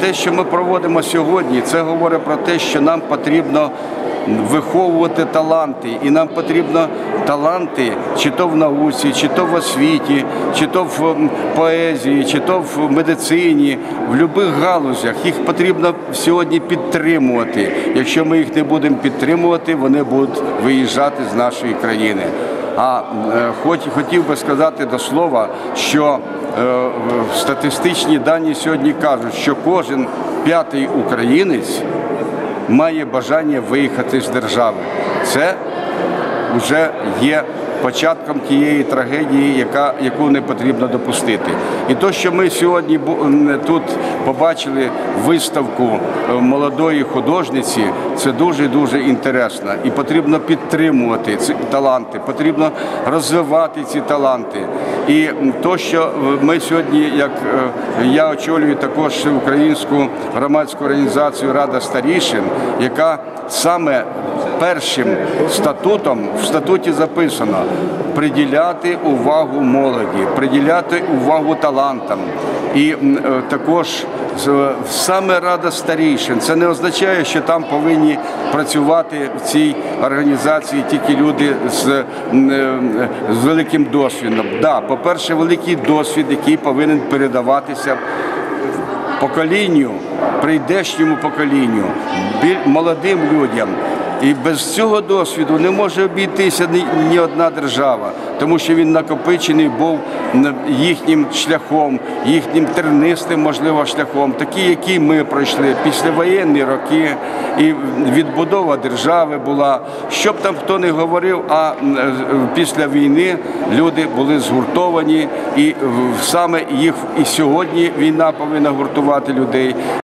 те, що ми проводимо сьогодні, це говорить про те, що нам потрібно виховувати таланти. І нам потрібно таланти чи то в науці, чи то в освіті, чи то в поезії, чи то в медицині, в будь-яких галузях. Їх потрібно сьогодні підтримувати. Якщо ми їх не будемо підтримувати, вони будуть виїжджати з нашої країни. А хотів би сказати до слова, що статистичні дані сьогодні кажуть, що кожен п'ятий українець має бажання виїхати з держави. Це вже є початком тієї трагедії, яку не потрібно допустити. І те, що ми сьогодні тут побачили виставку молодої художниці, це дуже-дуже інтересно. І потрібно підтримувати ці таланти, потрібно розвивати ці таланти. І те, що ми сьогодні, як я очолюю також українську громадську організацію «Рада старішин», яка саме першим статутом, в статуті записано приділяти увагу молоді, приділяти увагу талантам. І також саме Рада старішин. Це не означає, що там повинні працювати в цій організації тільки люди з великим досвідом. Да, по-перше, великий досвід, який повинен передаватися поколінню, прийдешньому поколінню, молодим людям. І без цього досвіду не може обійтися ні одна держава, тому що він накопичений був їхнім шляхом, їхнім тернистим, можливо, шляхом, такий, який ми пройшли післявоєнні роки, і відбудова держави була. Що б там хто не говорив, а після війни люди були згуртовані, і саме їх і сьогодні війна повинна гуртувати людей.